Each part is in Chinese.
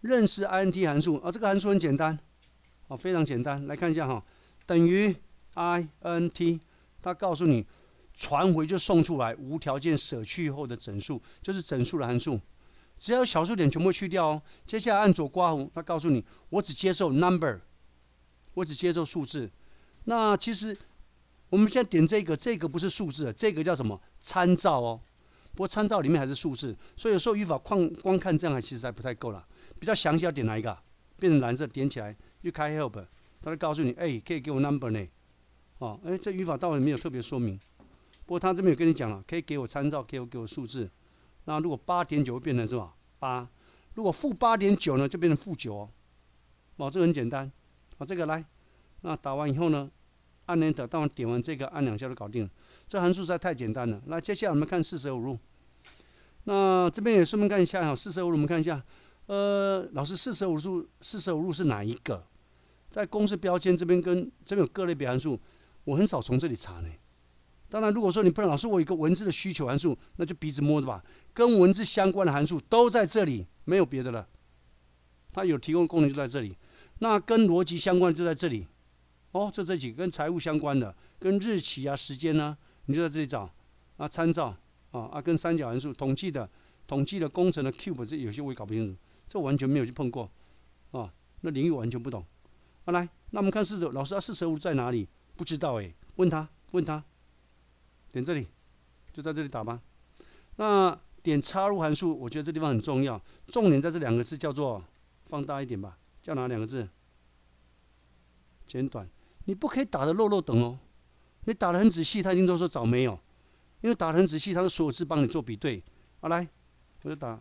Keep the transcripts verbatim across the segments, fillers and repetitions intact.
认识 int 函数啊，这个函数很简单，啊，非常简单。来看一下哈，等于 int， 它告诉你传回就送出来，无条件舍去后的整数，就是整数的函数。只要小数点全部去掉哦。接下来按左刮弧，它告诉你，我只接受 number， 我只接受数字。那其实我们现在点这个，这个不是数字，这个叫什么？参照哦。不过参照里面还是数字，所以有时候语法光光看这样其实还不太够了。比较详细要点哪一个、啊？变成蓝色，点起来又开 help， 它会告诉你，哎、欸，可以给我 number 呢。哦，哎、欸，这语法倒也没有特别说明。不过他这边有跟你讲了，可以给我参照，可以给我数字。那如果八点九会变成什么？八。如果负八点九呢，就变成负九哦。哦，这个很简单。好、哦，这个来，那打完以后呢，按 Enter， 当然点完这个按两下就搞定了。这函数实在太简单了。那接下来我们看四舍五入。那这边也顺便看一下哈，四舍五入我们看一下。呃，老师，四舍五入，四舍五入是哪一个？在公式标签这边跟这边有各类别函数，我很少从这里查呢。当然，如果说你不能，老师我有一个文字的需求函数，那就鼻子摸着吧。跟文字相关的函数都在这里，没有别的了。它有提供功能就在这里。那跟逻辑相关的就在这里。哦，就这几个跟财务相关的，跟日期啊、时间啊，你就在这里找啊，参照啊啊，跟三角函数、统计的、统计的工程的 cube， 这有些我也搞不清楚，这完全没有去碰过啊，那领域完全不懂。啊，来，那我们看四舍，老师啊，四舍五入在哪里？不知道哎，问他，问他。点这里，就在这里打吧。那点插入函数，我觉得这地方很重要。重点在这两个字，叫做放大一点吧，叫哪两个字？简短。你不可以打的漏漏等哦。你打的很仔细，他已经都说找没有，因为打的很仔细，他的所有字帮你做比对。好，来，我就打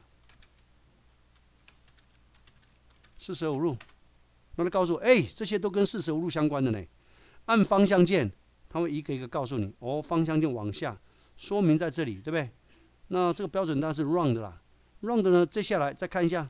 四舍五入，那他告诉我，哎、欸，这些都跟四舍五入相关的呢。按方向键。它会一个一个告诉你，哦，方向键往下，说明在这里，对不对？那这个标准当然是 round 啦 ，round 呢，接下来再看一下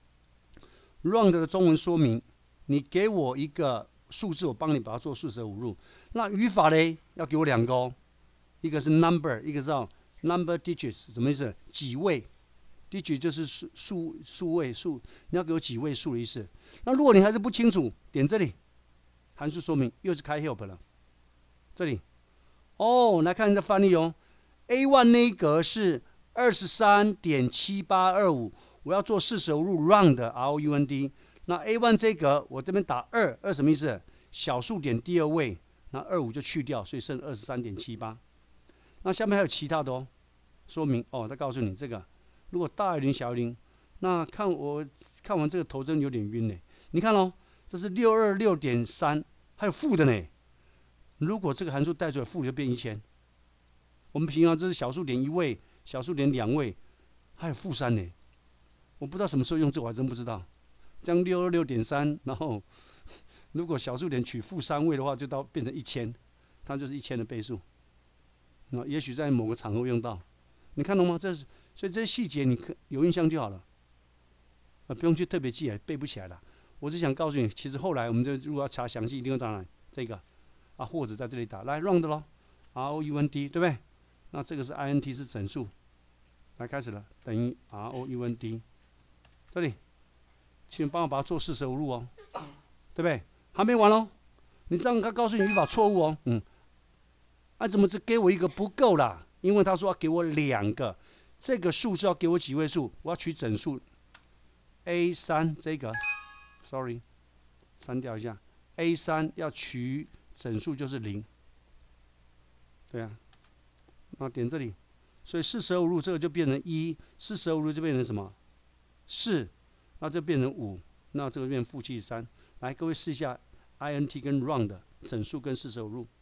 round 的中文说明，你给我一个数字，我帮你把它做四舍五入。那语法嘞，要给我两个哦，一个是 number， 一个叫 number digits， 什么意思？几位 ，digit 就是数数数位数，你要给我几位数的意思。那如果你还是不清楚，点这里，函数说明又是开 help 了。这里，哦，来看一下范例哦。A 一 那一格是 二十三点七八二五， 我要做四舍五入 round R O U N D。那 A 一 这一格我这边打二，二什么意思？小数点第二位，那二五就去掉，所以剩 二十三点七八。那下面还有其他的哦，说明哦，他告诉你这个，如果大于零小于零，那看我看完这个头真有点晕呢。你看哦，这是六百二十六点三，还有负的呢。如果这个函数带出来负就变一千，我们平常这是小数点一位，小数点两位，还有负三呢。我不知道什么时候用这，我还真不知道。这样六百二十六点三，然后如果小数点取负三位的话，就到变成一千，它就是一千的倍数。那也许在某个场合用到，你看懂吗？这是所以这些细节你有印象就好了，啊，不用去特别记，背不起来了。我只想告诉你，其实后来我们就如果要查详细，一定会当然这个。啊，或者在这里打来 round 咯 ，R O U N D 对不对？那这个是 int 是整数，来开始了，等于 R O U N D， 这里，请帮我把它做四舍五入哦，对不对？还没完哦，你这样他告诉你语法错误哦，嗯，啊怎么只给我一个不够啦？因为他说要给我两个，这个数字要给我几位数？我要取整数 A 三这个 ，sorry， 删掉一下 ，A 三要取。整数就是零，对啊，那点这里，所以四舍五入这个就变成一，四舍五入就变成什么？四，那就变成五，那这个变负七十三。来，各位试一下 int 跟 round 整数跟四舍五入。